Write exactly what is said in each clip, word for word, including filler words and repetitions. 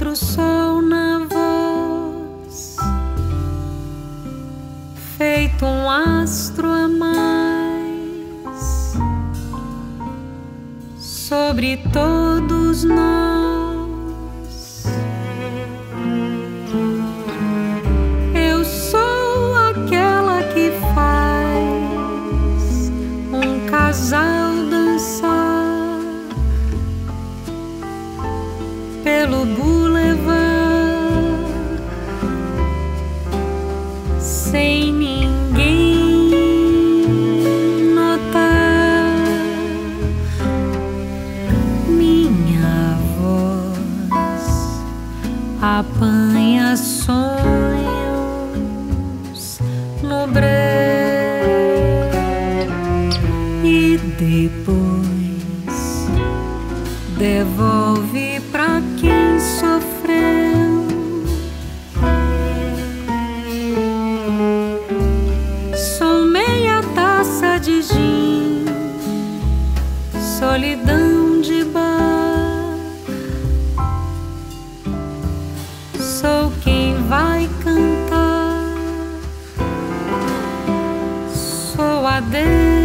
outro sol na voz, feito um astro a mais sobre todos nós. Eu sou aquela que faz um casal dançar pelo boulevard sem ninguém notar. Minha voz apanha sonhos no breu e depois devolve pra quem sofreu. Sou meia taça de gin, solidão de bar. Sou quem vai cantar, sou a Deus.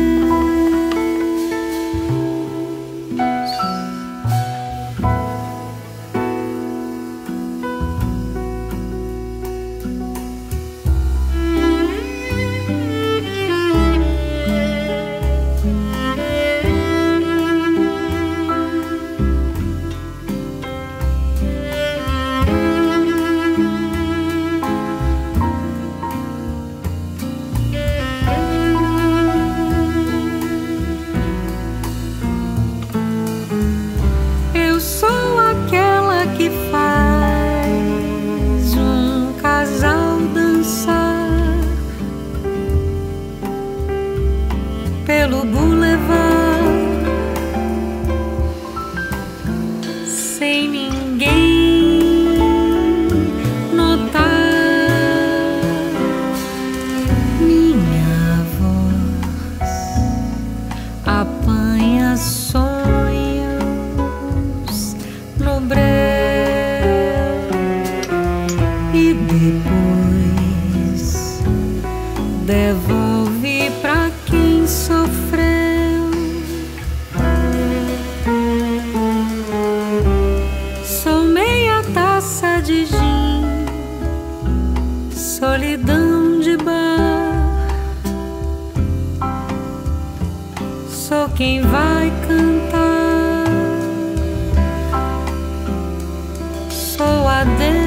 Pelo boulevard sem ninguém notar. Minha voz apanha sonhos no breu e depois devolve pra quem sofreu. Sou meia taça de gin, solidão de bar. Sou quem vai cantar, sou a Deus.